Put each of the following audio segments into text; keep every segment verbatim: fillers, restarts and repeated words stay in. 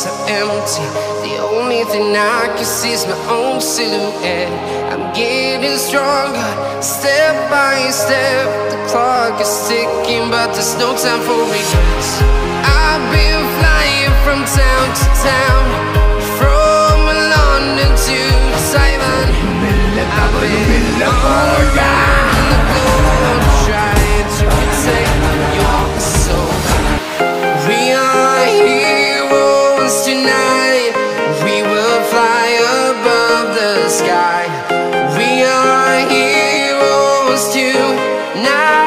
so empty. The only thing I can see is my own silhouette. I'm getting stronger, step by step. The clock is ticking, but there's no time for regrets. I've been flying from town to town, from London to Taiwan. I've been all around the globe, trying to protect your soul. We are heroes tonight. We will fly above the sky. We are heroes tonight.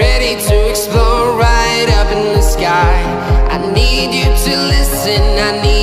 I need you to listen, I need